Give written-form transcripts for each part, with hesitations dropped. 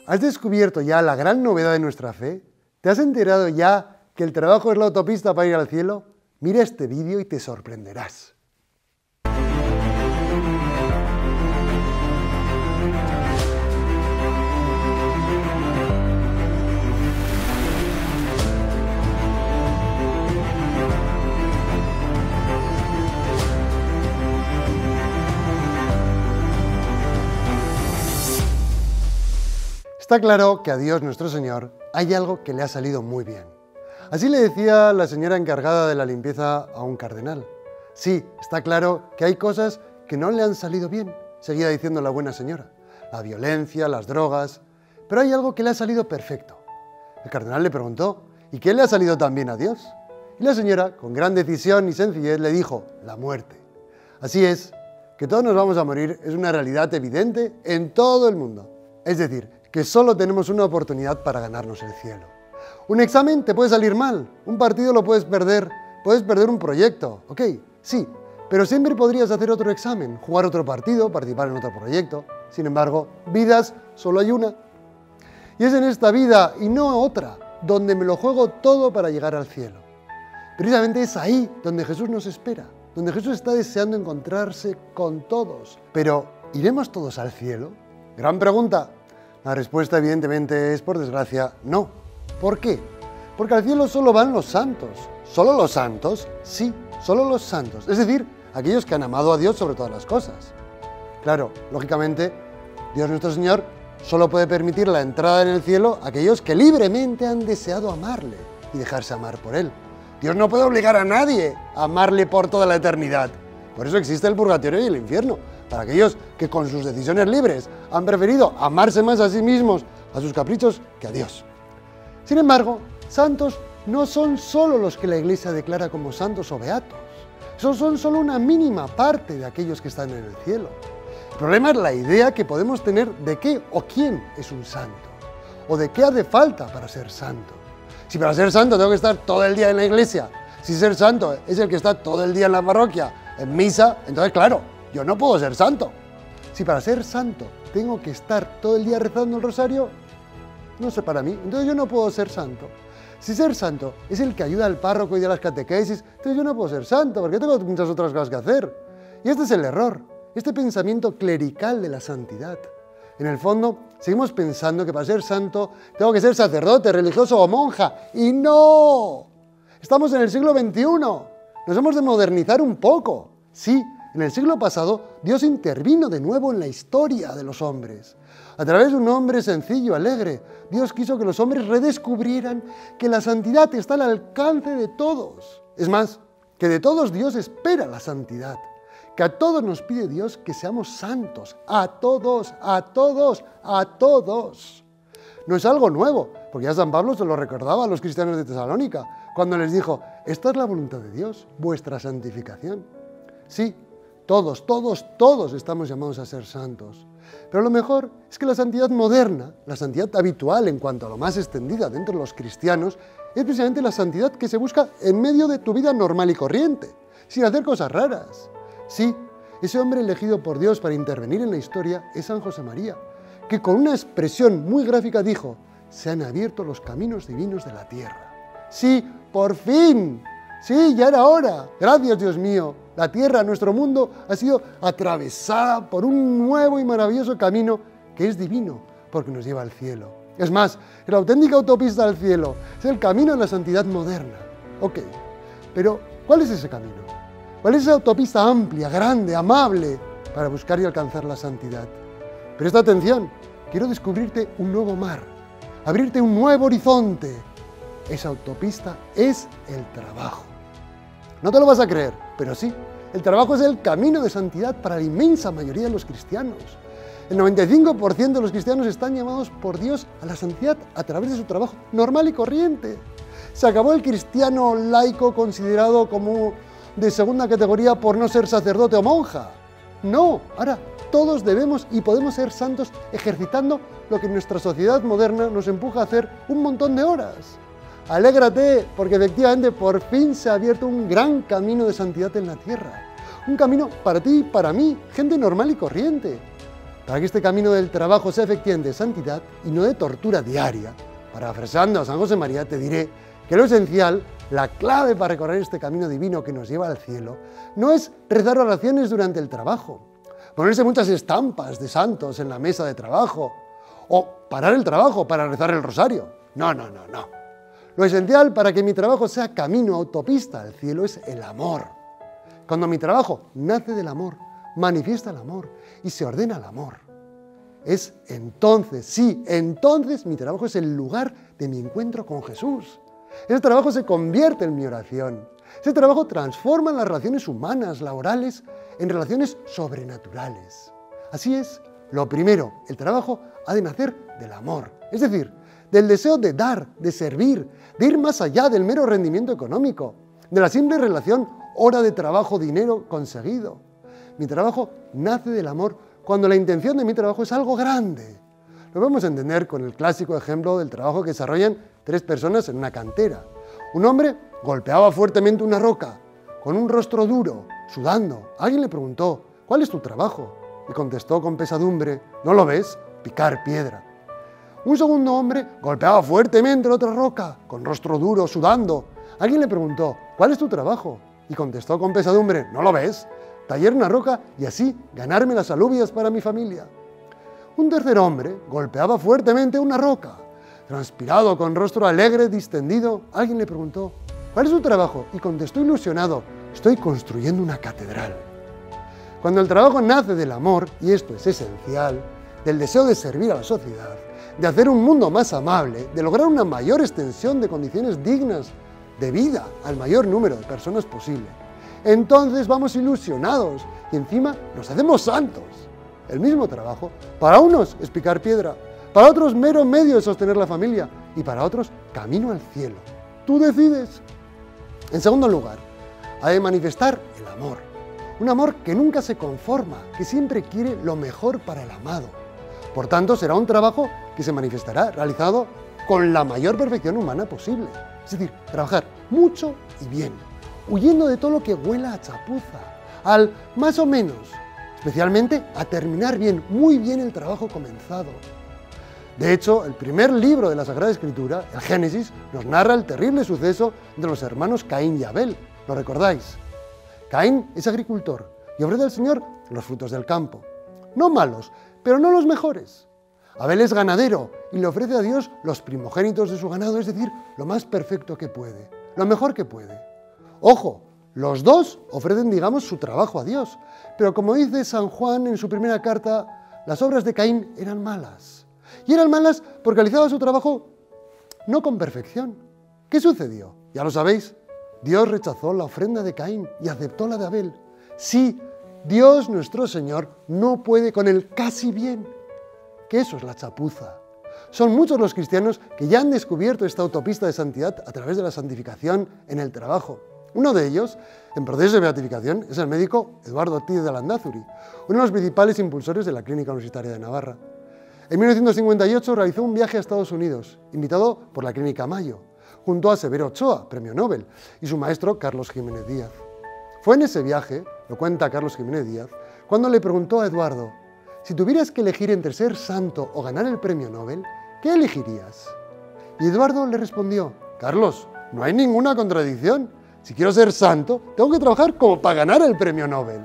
¿Has descubierto ya la gran novedad de nuestra fe? ¿Te has enterado ya que el trabajo es la autopista para ir al cielo? Mira este vídeo y te sorprenderás. Está claro que a Dios nuestro Señor hay algo que le ha salido muy bien. Así le decía la señora encargada de la limpieza a un cardenal. Sí, está claro que hay cosas que no le han salido bien, seguía diciendo la buena señora. La violencia, las drogas, pero hay algo que le ha salido perfecto. El cardenal le preguntó, ¿y qué le ha salido tan bien a Dios? Y la señora, con gran decisión y sencillez, le dijo, la muerte. Así es, que todos nos vamos a morir es una realidad evidente en todo el mundo. Es decir, que solo tenemos una oportunidad para ganarnos el cielo. Un examen te puede salir mal, un partido lo puedes perder un proyecto, ok, sí, pero siempre podrías hacer otro examen, jugar otro partido, participar en otro proyecto. Sin embargo, vidas solo hay una. Y es en esta vida y no otra, donde me lo juego todo para llegar al cielo. Precisamente es ahí donde Jesús nos espera, donde Jesús está deseando encontrarse con todos. Pero, ¿iremos todos al cielo? Gran pregunta. La respuesta evidentemente es, por desgracia, no. ¿Por qué? Porque al cielo solo van los santos. ¿Solo los santos? Sí, solo los santos. Es decir, aquellos que han amado a Dios sobre todas las cosas. Claro, lógicamente, Dios nuestro Señor solo puede permitir la entrada en el cielo a aquellos que libremente han deseado amarle y dejarse amar por Él. Dios no puede obligar a nadie a amarle por toda la eternidad. Por eso existe el purgatorio y el infierno. Para aquellos que con sus decisiones libres han preferido amarse más a sí mismos, a sus caprichos, que a Dios. Sin embargo, santos no son solo los que la Iglesia declara como santos o beatos. Esos son solo una mínima parte de aquellos que están en el cielo. El problema es la idea que podemos tener de qué o quién es un santo, o de qué hace falta para ser santo. Si para ser santo tengo que estar todo el día en la iglesia, si ser santo es el que está todo el día en la parroquia, en misa, entonces claro, yo no puedo ser santo. Si para ser santo tengo que estar todo el día rezando el rosario, no sé para mí, entonces yo no puedo ser santo. Si ser santo es el que ayuda al párroco y a las catequesis, entonces yo no puedo ser santo, porque tengo muchas otras cosas que hacer. Y este es el error, este pensamiento clerical de la santidad. En el fondo, seguimos pensando que para ser santo tengo que ser sacerdote, religioso o monja, y no. Estamos en el siglo XXI, nos hemos de modernizar un poco. Sí, en el siglo pasado, Dios intervino de nuevo en la historia de los hombres. A través de un hombre sencillo, alegre, Dios quiso que los hombres redescubrieran que la santidad está al alcance de todos. Es más, que de todos Dios espera la santidad. Que a todos nos pide Dios que seamos santos. A todos, a todos, a todos. No es algo nuevo, porque ya San Pablo se lo recordaba a los cristianos de Tesalónica, cuando les dijo, esta es la voluntad de Dios, vuestra santificación. Sí, todos, todos, todos estamos llamados a ser santos. Pero lo mejor es que la santidad moderna, la santidad habitual en cuanto a lo más extendida dentro de los cristianos, es precisamente la santidad que se busca en medio de tu vida normal y corriente, sin hacer cosas raras. Sí, ese hombre elegido por Dios para intervenir en la historia es San José María, que con una expresión muy gráfica dijo, se han abierto los caminos divinos de la tierra. Sí, por fin. Sí, ya era hora. Gracias, Dios mío. La tierra, nuestro mundo, ha sido atravesada por un nuevo y maravilloso camino que es divino, porque nos lleva al cielo. Es más, es la auténtica autopista al cielo. Es el camino de la santidad moderna. Ok, pero ¿cuál es ese camino? ¿Cuál es esa autopista amplia, grande, amable, para buscar y alcanzar la santidad? Presta atención, quiero descubrirte un nuevo mar, abrirte un nuevo horizonte. Esa autopista es el trabajo. No te lo vas a creer, pero sí, el trabajo es el camino de santidad para la inmensa mayoría de los cristianos. El 95% de los cristianos están llamados por Dios a la santidad a través de su trabajo normal y corriente. Se acabó el cristiano laico considerado como de segunda categoría por no ser sacerdote o monja. No, ahora todos debemos y podemos ser santos ejercitando lo que nuestra sociedad moderna nos empuja a hacer un montón de horas. Alégrate, porque efectivamente por fin se ha abierto un gran camino de santidad en la tierra. Un camino para ti y para mí, gente normal y corriente. para que este camino del trabajo sea efectivamente de santidad y no de tortura diaria, parafraseando a San José María, te diré que lo esencial, la clave para recorrer este camino divino que nos lleva al cielo, no es rezar oraciones durante el trabajo, ponerse muchas estampas de santos en la mesa de trabajo, o parar el trabajo para rezar el rosario. No. Lo esencial para que mi trabajo sea camino, autopista al cielo es el amor. Cuando mi trabajo nace del amor, manifiesta el amor y se ordena el amor. Es entonces mi trabajo es el lugar de mi encuentro con Jesús. Ese trabajo se convierte en mi oración. Ese trabajo transforma las relaciones humanas, laborales, en relaciones sobrenaturales. Así es, lo primero, el trabajo ha de nacer del amor, es decir, del deseo de dar, de servir, de ir más allá del mero rendimiento económico, de la simple relación hora de trabajo, dinero conseguido. Mi trabajo nace del amor cuando la intención de mi trabajo es algo grande. Lo vamos a entender con el clásico ejemplo del trabajo que desarrollan 3 personas en una cantera. Un hombre golpeaba fuertemente una roca, con un rostro duro, sudando. Alguien le preguntó, ¿cuál es tu trabajo? Y contestó con pesadumbre, ¿no lo ves? Picar piedra. Un segundo hombre golpeaba fuertemente la otra roca, con rostro duro, sudando. Alguien le preguntó, ¿cuál es tu trabajo? Y contestó con pesadumbre, ¿no lo ves? Tallar una roca y así ganarme las alubias para mi familia. Un tercer hombre golpeaba fuertemente una roca. Transpirado, con rostro alegre, distendido, alguien le preguntó, ¿cuál es tu trabajo? Y contestó ilusionado, estoy construyendo una catedral. Cuando el trabajo nace del amor, y esto es esencial, del deseo de servir a la sociedad, de hacer un mundo más amable, de lograr una mayor extensión de condiciones dignas de vida al mayor número de personas posible, entonces vamos ilusionados y encima nos hacemos santos. El mismo trabajo, para unos es picar piedra, para otros mero medio de sostener la familia y para otros camino al cielo. Tú decides. En segundo lugar, ha de manifestar el amor. Un amor que nunca se conforma, que siempre quiere lo mejor para el amado. Por tanto, será un trabajo que se manifestará realizado con la mayor perfección humana posible. Es decir, trabajar mucho y bien, huyendo de todo lo que huela a chapuza, al más o menos, especialmente a terminar bien, muy bien el trabajo comenzado. De hecho, el primer libro de la Sagrada Escritura, el Génesis, nos narra el terrible suceso de los hermanos Caín y Abel. ¿Lo recordáis? Caín es agricultor y ofrece al Señor los frutos del campo. No malos, pero no los mejores. Abel es ganadero y le ofrece a Dios los primogénitos de su ganado, es decir, lo más perfecto que puede, lo mejor que puede. Ojo, los dos ofrecen, digamos, su trabajo a Dios, pero como dice San Juan en su primera carta, las obras de Caín eran malas. Y eran malas porque realizaba su trabajo no con perfección. ¿Qué sucedió? Ya lo sabéis, Dios rechazó la ofrenda de Caín y aceptó la de Abel. Sí, Dios nuestro Señor no puede con el casi bien, que eso es la chapuza. Son muchos los cristianos que ya han descubierto esta autopista de santidad a través de la santificación en el trabajo. Uno de ellos, en proceso de beatificación, es el médico Eduardo Ortiz de Landázuri, uno de los principales impulsores de la Clínica Universitaria de Navarra. En 1958 realizó un viaje a Estados Unidos, invitado por la Clínica Mayo, junto a Severo Ochoa, premio Nobel, y su maestro Carlos Jiménez Díaz. Fue en ese viaje, lo cuenta Carlos Jiménez Díaz, cuando le preguntó a Eduardo, si tuvieras que elegir entre ser santo o ganar el premio Nobel, ¿qué elegirías? Y Eduardo le respondió, Carlos, no hay ninguna contradicción. Si quiero ser santo, tengo que trabajar como para ganar el premio Nobel.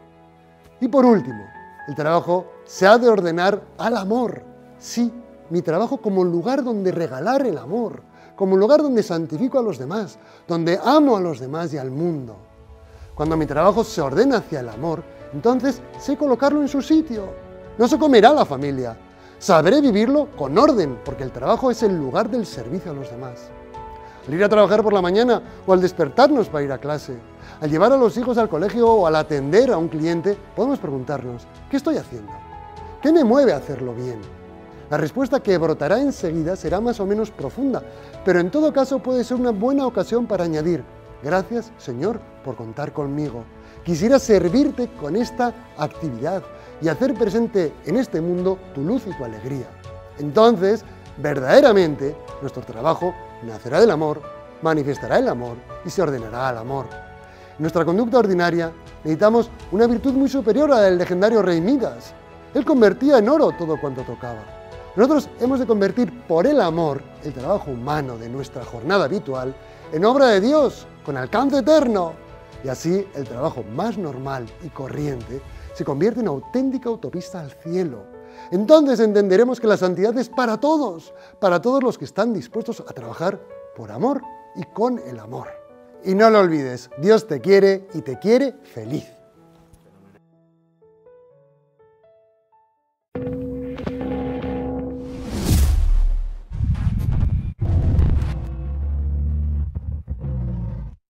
Y por último, el trabajo se ha de ordenar al amor. Sí, mi trabajo como lugar donde regalar el amor, como lugar donde santifico a los demás, donde amo a los demás y al mundo. Cuando mi trabajo se ordena hacia el amor, entonces sé colocarlo en su sitio. No se comerá la familia. Sabré vivirlo con orden, porque el trabajo es el lugar del servicio a los demás. Al ir a trabajar por la mañana o al despertarnos para ir a clase, al llevar a los hijos al colegio o al atender a un cliente, podemos preguntarnos, ¿qué estoy haciendo? ¿Qué me mueve a hacerlo bien? La respuesta que brotará enseguida será más o menos profunda, pero en todo caso puede ser una buena ocasión para añadir, gracias, Señor, por contar conmigo. Quisiera servirte con esta actividad y hacer presente en este mundo tu luz y tu alegría. Entonces, verdaderamente, nuestro trabajo nacerá del amor, manifestará el amor y se ordenará al amor. En nuestra conducta ordinaria necesitamos una virtud muy superior a la del legendario rey Midas, Él convertía en oro todo cuanto tocaba. Nosotros hemos de convertir por el amor el trabajo humano de nuestra jornada habitual en obra de Dios, con alcance eterno. Y así el trabajo más normal y corriente se convierte en auténtica autopista al cielo. Entonces entenderemos que la santidad es para todos los que están dispuestos a trabajar por amor y con el amor. Y no lo olvides, Dios te quiere y te quiere feliz.